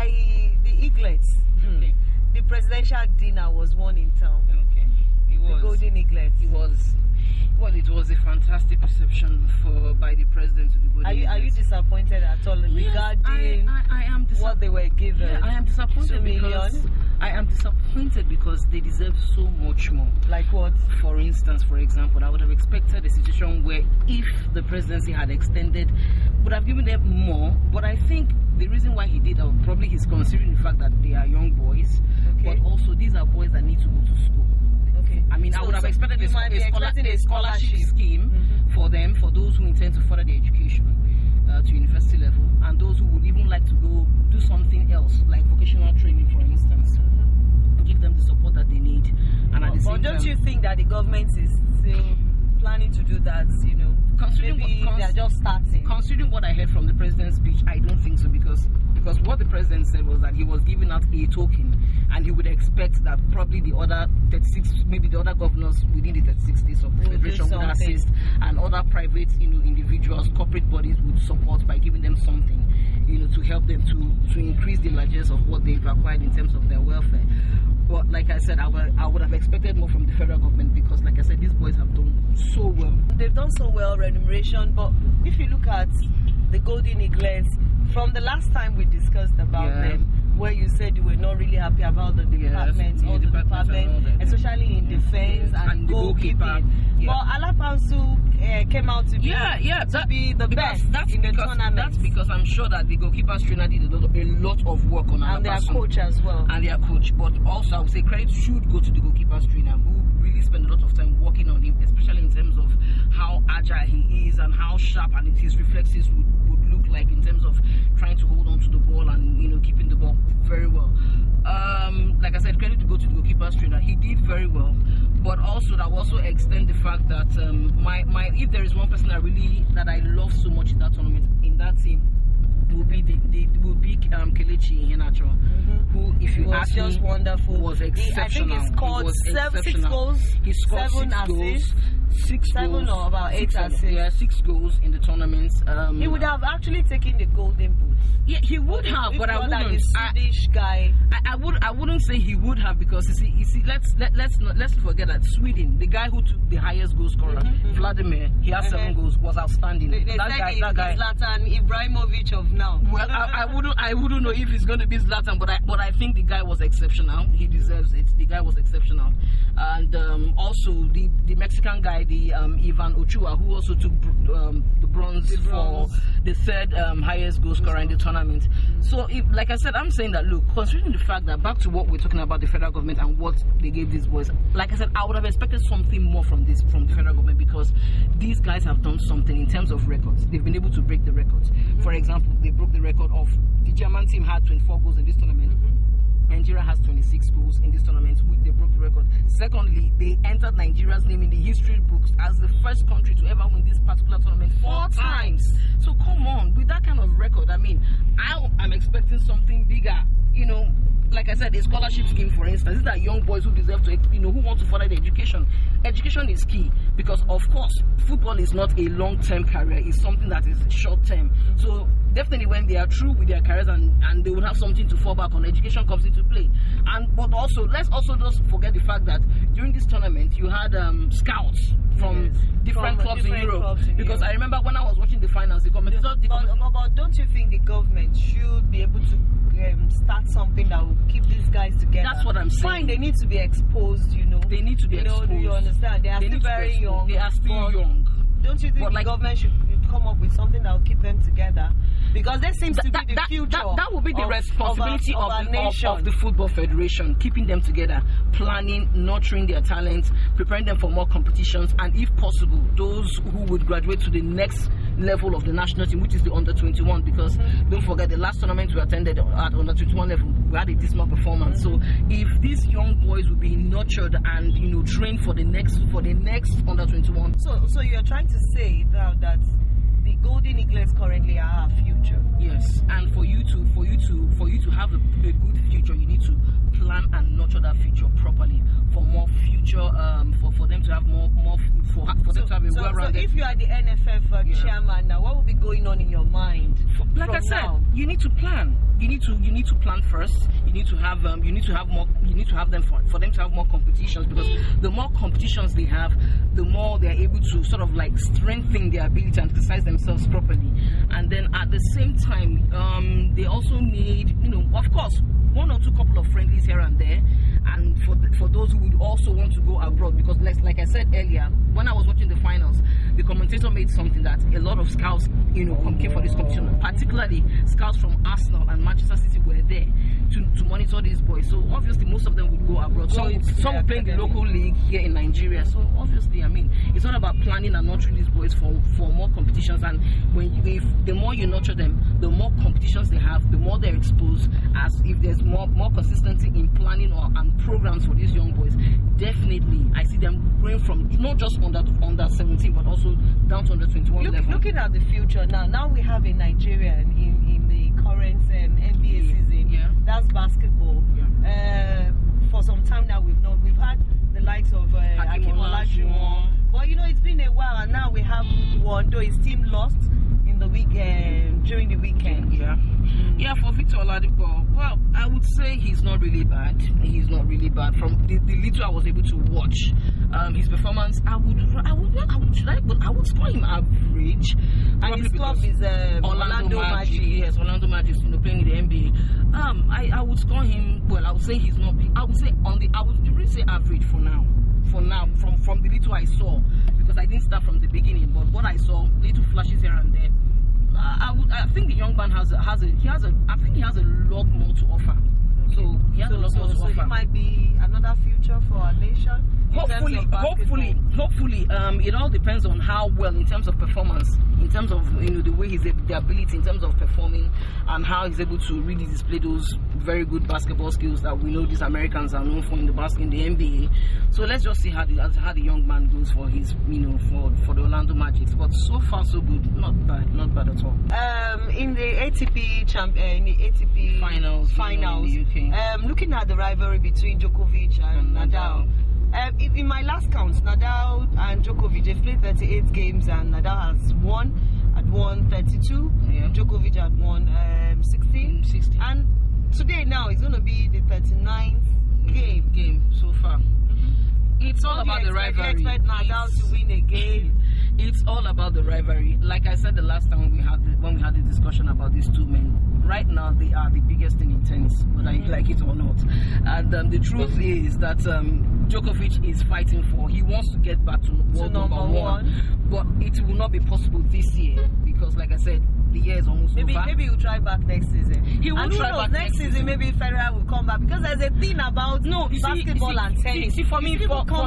by the Eaglets. Okay. The presidential dinner was one in town. Okay. It was. The Golden Eaglets. It was. Well, it was a fantastic reception by the president to the Golden Eaglets. Are you disappointed at all regarding I am what they were given? Yeah, I am disappointed 2 million? because I am disappointed because they deserve so much more. Like what? For instance, for example, I would have expected a situation where if the presidency had extended, would have given them more. But I think the reason why he did, probably he's considering the fact that they are young boys, Okay. but also these are boys that need to go to school. Okay. I mean, I would have expected a scholarship scheme for them, for those who intend to further their education to university level, and those who would even like to go do something else, like vocational training, for instance. Give them the support that they need. And at the same But don't time, you think that the government is still planning to do that, you know? Considering Maybe they are just starting. Considering what I heard from the president's speech, I don't think so, because what the president said was that he was giving out a token, and he would expect that probably the other 36, maybe the other governors within the 36 states of the federation would assist, and other private, individuals, corporate bodies would support by giving them something, to help them to increase the largesse of what they've acquired in terms of their welfare. But like I said, I would have expected more from the federal government, because like I said, these boys have done so well. They've done so well, remuneration, but if you look at the Golden Eaglets, from the last time we discussed about them, where you said you were not really happy about the departments, especially in defense and goalkeeping. Yeah. But Alapansu came out to be the best in the tournament. That's because I'm sure that the goalkeepers trainer did a lot of work on Alapansu. And their coach as well. And their coach. But also, I would say credit should go to the goalkeepers trainer, who really spent a lot of time working on him, especially in terms of how agile he is and how sharp and his reflexes would look like in terms of trying to hold on to the ball and keeping the ball very well. Like I said, credit to go to the goalkeepers trainer. He did very well, but also that will also extend the fact that if there is one person that I love so much in that tournament, in that team, will be Kelechi Iheanacho, who, if you ask me, wonderful. Was exceptional. I think he scored 6 goals. He scored 7 assists. 7 or about 8 assists. Yeah, 6 goals in the tournament. He would have actually taken the golden boot. Yeah, he would have, but I wouldn't. Like Swedish guy. I wouldn't say he would have, because you see, let's forget that Sweden, the guy who took the highest goal scorer, Vladimir, he has 7 goals, was outstanding. That guy, Zlatan Ibrahimovic of now. Well, I wouldn't know if he's going to be Zlatan, but I think the guy was exceptional. He deserves it. The guy was exceptional, and also the Mexican guy, the Ivan Ochoa, who also took the bronze for the 3rd highest goal scorer in the tournament. So, like I said, I'm saying that, look, considering the fact that, back to what we're talking about, the federal government and what they gave these boys, like I said, I would have expected something more from the federal government, because these guys have done something in terms of records. They've been able to break the records. For example, they broke the record of the German team had 24 goals in this tournament. Nigeria has 26 goals in this tournament, which they broke the record. Secondly, they entered Nigeria's name in the history books as the first country to ever win this particular tournament 4 times. So come on, with that kind of record, I mean, I'm expecting something bigger. Like I said, a scholarship scheme, for instance. These are young boys who deserve to, who want to further their education. Education is key, because of course, football is not a long-term career. It's something that is short-term. So definitely, when they are through with their careers and they will have something to fall back on, education comes into play. But also, let's also just forget the fact that during this tournament, you had scouts from different clubs in Europe. Because I remember when I was watching the finals, but don't you think the government should be able to start something that will keep these guys together? That's what I'm saying. Fine, they need to be exposed, They need to be exposed. Do you understand? They are still very young. They are still young. Don't you think the government should come up with something that will keep them together? Because that seems to be the future. That will be the responsibility of the Football Federation, keeping them together, planning, nurturing their talents, preparing them for more competitions, and if possible, those who would graduate to the next level of the national team, which is the under-21, because don't forget, the last tournament we attended at under-21 level, we had a dismal performance. So if these young boys will be nurtured and trained for the next under-21. So you're trying to say now that the Golden Eaglets currently are our future. Yes, and for you to have a good future, you need to plan and nurture that future properly for more future, for them to have more for them to have a well-rounded. So if you are the NFF chairman now, what will be going on in your mind? Like I said, you need to plan. you need to plan first. You need to have them for them to have more competitions, because the more competitions they have, the more they are able to sort of like strengthen their ability and exercise themselves properly. And then at the same time, they also need, of course, 1 or 2 couple of friendlies here and there, and for those who would also want to go abroad, because like I said earlier, when I was watching the finals, the commentator made something that a lot of scouts came for this competition, particularly scouts from Arsenal and Manchester City were there to monitor these boys. So obviously most of them would go abroad. Some would play in the local league here in Nigeria. So obviously, I mean, it's all about planning and nurturing these boys for more competitions. And the more you nurture them, the more competitions they have, the more they're exposed. As if there's more consistency in planning and programs for these young boys, definitely I see them growing from not just under 17 but also down to under 21 level. Looking at the future now we have a Nigerian in the current NBA season. Yeah. That's basketball. Yeah. For some time now we've had the likes of Hakeem Olajuwon, but it's been a while, and now we have one, though his team lost in the weekend, during the weekend. Yeah, for Victor Oladipo, well, I would say he's not really bad. He's not really bad. From the little I was able to watch, his performance, I would score him average. And his club is Orlando Magic. Yes, Orlando Magic, playing in the NBA. I would score him. Well, I would say he's not. I would say I would really say average for now. From the little I saw, because I didn't start from the beginning, but what I saw, little flashes here and there. I think the young man has a lot more to offer. So he has a lot more to offer. So he might be another future for our nation. Hopefully, it all depends on how well, in terms of performance, in terms of the way the ability in terms of performing, and how he's able to really display those very good basketball skills that we know these Americans are known for in the NBA. So let's just see how the young man goes for his for the Orlando Magic. But so far so good, not bad at all. In the ATP finals in the UK. Looking at the rivalry between Djokovic and Nadal. In my last count, Nadal and Djokovic, they've played 38 games, and Nadal has won 32. Yeah. Djokovic had won 16. And today now it's going to be the 39th game so far. It's all about the rivalry. You expect Nadal to win again. It's all about the rivalry. Like I said the last time when we had the discussion about these two men, right now they are the biggest thing in tennis, whether you like it or not. And the truth is that Djokovic is fighting for. He wants to get back to world number one, but it will not be possible this year because, like I said, the year is almost over. Maybe he'll try back next season. He will try back next season. Maybe Federer will come back, because there's a thing about basketball and tennis. For me,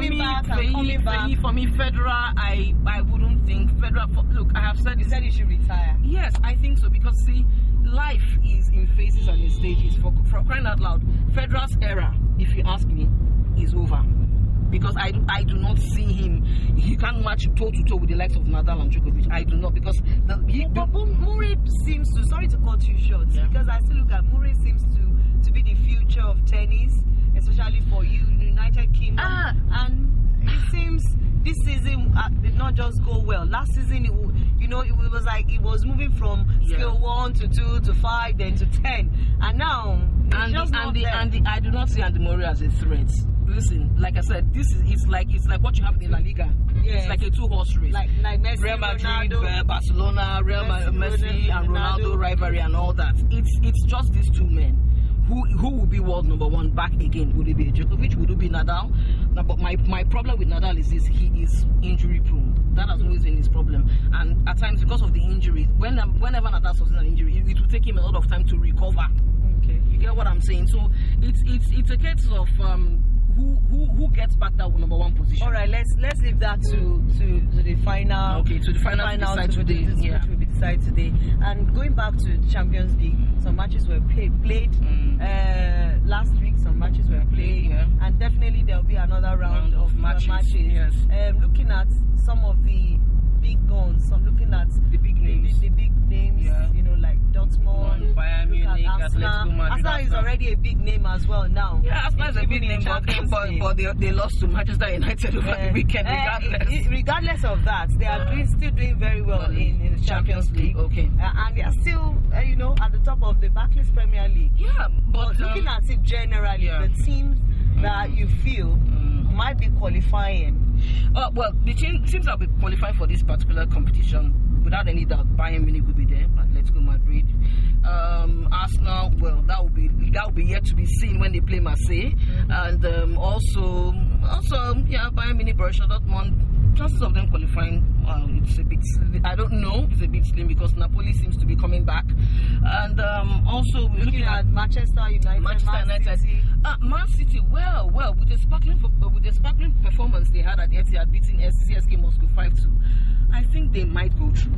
Federer, I wouldn't think Federer. Look, I have said. You said he should retire. Yes, I think so, because see, life is in phases and in stages. For crying out loud, Federer's era, if you ask me, is over. Because I do not see him. He can't match toe to toe with the likes of Nadal and Djokovic. I do not, because Murray seems to. Sorry to cut you short, because I still look at Murray seems to be the future of tennis, especially for United Kingdom. And it seems this season did not just go well. Last season, it was like it was moving from scale 1 to 2 to 5, then to 10, and now I do not see Andy Murray as a threat. Listen, like I said, it's like what you have in La Liga. Yes. It's like a 2-horse race. Like Messi, Real Madrid, Ronaldo, Barcelona, Messi and Ronaldo rivalry and all that. It's just these two men. Who will be world number one back again? Would it be Djokovic? Would it be Nadal? Now, but my problem with Nadal is this: he is injury prone. That has always been his problem. And at times, because of the injuries, whenever Nadal suffers an injury, it will take him a lot of time to recover. Okay, you get what I'm saying? So it's a case of who gets back that number one position. All right, let's leave that to the final. Okay, to the final today. Which will be decided today. And going back to the Champions League, some matches were played last week. Some matches were played, and definitely there will be another round of matches. Yes. Looking at some of the big guns. So I'm looking at the big names. The big names, you know, like Dortmund, Bayern Munich, Arsenal. Arsenal is already a big name as well now. Yeah, Arsenal is a big name, but they lost to Manchester United over the weekend. Regardless of that, they are still doing very well in the Champions League. Okay, and they are still, you know, at the top of the Barclays Premier League. Yeah, but looking at it generally, the teams that you feel might be qualifying. Well, the teams that will be qualifying for this particular competition, without any doubt, Bayern Munich will be there. Atletico Madrid, Arsenal. Well, that will be yet to be seen when they play Marseille, and also Bayern Munich, Borussia Dortmund. Chances of them qualifying, it's a bit. I don't know. It's a bit slim because Napoli seems to be coming back, and also we're looking at Manchester United. Man City. Well, with the sparkling performance they had at Etihad, beating CSKA Moscow 5-2. I think they might go through.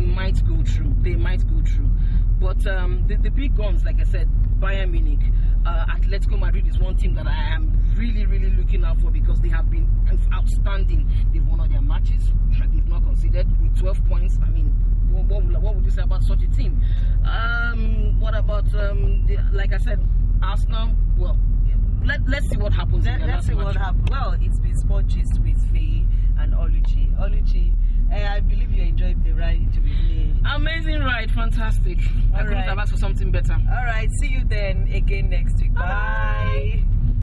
But the big guns, like I said, Bayern Munich, Atletico Madrid is one team that I am really looking out for because they have been outstanding. They've won all their matches. They've not conceded with 12 points. I mean, what would you say about such a team? What about like I said, Arsenal? Well, let's see what happens. Let's see what happens. Well, it's been sport gist with Faye and Oluchi. I believe you enjoyed the ride with me. Amazing ride, fantastic. I couldn't have asked for something better. All right, see you then again next